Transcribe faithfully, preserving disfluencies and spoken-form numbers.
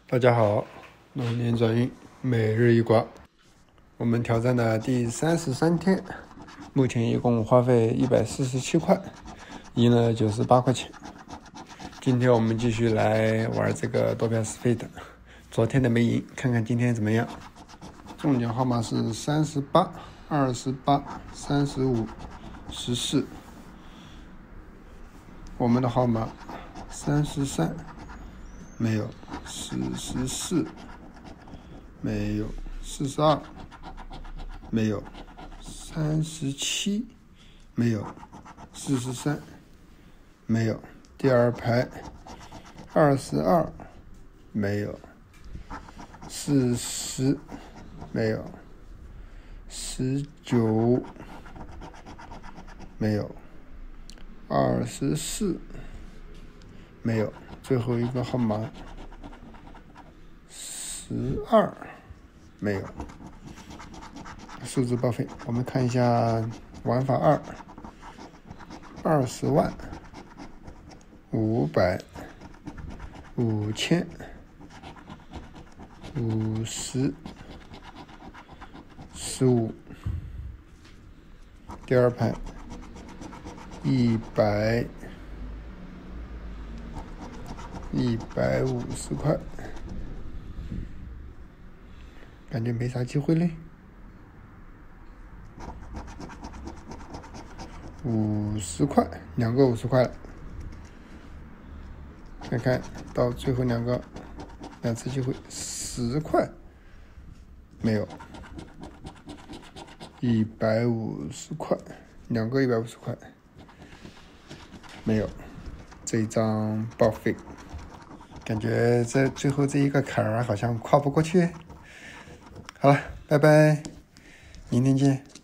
大家好，龙年转运每日一卦，我们挑战的第三十三天，目前一共花费一百四十七块，赢了九十八块钱。今天我们继续来玩这个多票是非的，昨天的没赢，看看今天怎么样。中奖号码是三十八、二十八、三十五、十四。我们的号码三十三。没有，四十四，没有，四十二，没有，三十七，没有，四十三，没有。第二排二十二，没有，四十，没有，十九，没有，二十四，没有。最后一个号码十二，没有。数字报废，我们看一下玩法二，二十万，五百，五千，五十，十五。第二排一百。一百五十块，感觉没啥机会嘞。五十块，两个五十块了。看看到最后两个，两次机会，十块，没有。一百五十块，两个一百五十块，没有。这一张报废。感觉这最后这一个坎儿好像跨不过去。好了，拜拜，明天见。